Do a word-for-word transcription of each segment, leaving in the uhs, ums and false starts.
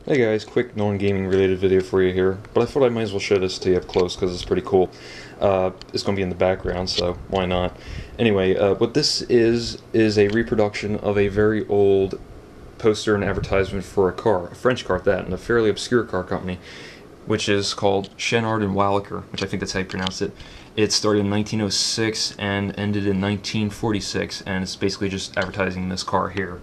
Hey guys, quick non-gaming related video for you here, but I thought I might as well show this to you up close because it's pretty cool. Uh, it's going to be in the background, so why not? Anyway, uh, what this is, is a reproduction of a very old poster and advertisement for a car, a French car at that, and a fairly obscure car company, which is called Chenard Walcker, which I think that's how you pronounce it. It started in nineteen oh six and ended in nineteen forty-six, and it's basically just advertising this car here.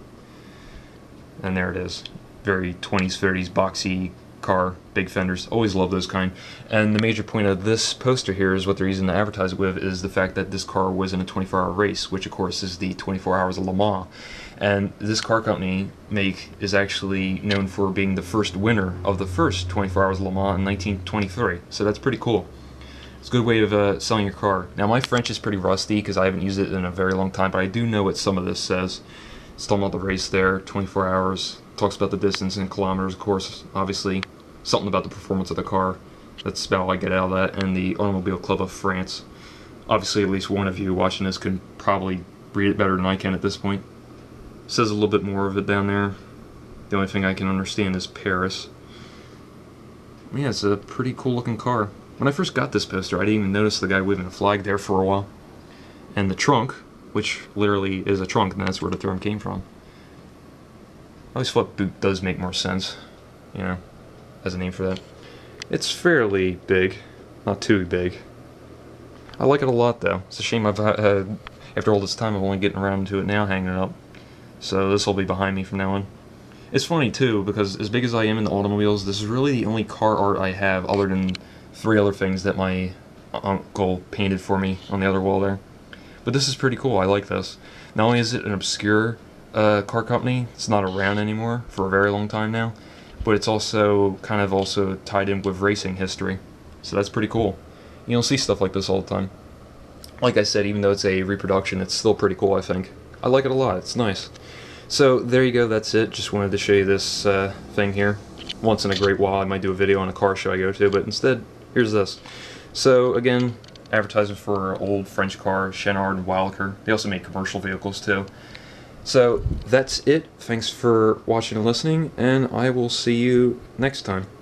And there it is. Very twenties, thirties, boxy car, big fenders. Always love those kind. And the major point of this poster here is what they're using to advertise it with is the fact that this car was in a twenty-four hour race, which of course is the twenty-four Hours of Le Mans. And this car company make is actually known for being the first winner of the first twenty-four Hours of Le Mans in nineteen twenty-three. So that's pretty cool. It's a good way of uh, selling your car. Now my French is pretty rusty because I haven't used it in a very long time, but I do know what some of this says. It's talking about the race there, twenty-four hours. Talks about the distance in kilometers, of course, obviously. Something about the performance of the car. That's about all I get out of that. And the Automobile Club of France. Obviously, at least one of you watching this can probably read it better than I can at this point. Says a little bit more of it down there. The only thing I can understand is Paris. Yeah, it's a pretty cool looking car. When I first got this poster, I didn't even notice the guy waving a flag there for a while. And the trunk, which literally is a trunk, and that's where the term came from. I always thought boot does make more sense, you know, as a name for that. It's fairly big, not too big. I like it a lot though. It's a shame I've had, after all this time, I'm only getting around to it now, hanging it up. So this will be behind me from now on. It's funny too, because as big as I am in the automobiles, this is really the only car art I have other than three other things that my uncle painted for me on the other wall there. But this is pretty cool, I like this. Not only is it an obscure Uh, car company, it's not around anymore for a very long time now, but it's also kind of also tied in with racing history, so that's pretty cool. You don't see stuff like this all the time. Like I said, even though it's a reproduction, it's still pretty cool, I think. I like it a lot, it's nice. So there you go, that's it. Just wanted to show you this uh, thing here. Once in a great while I might do a video on a car show I go to, but instead, here's this. So again, advertising for an old French car, Chenard Walcker. They also make commercial vehicles too. So that's it. Thanks for watching and listening, and I will see you next time.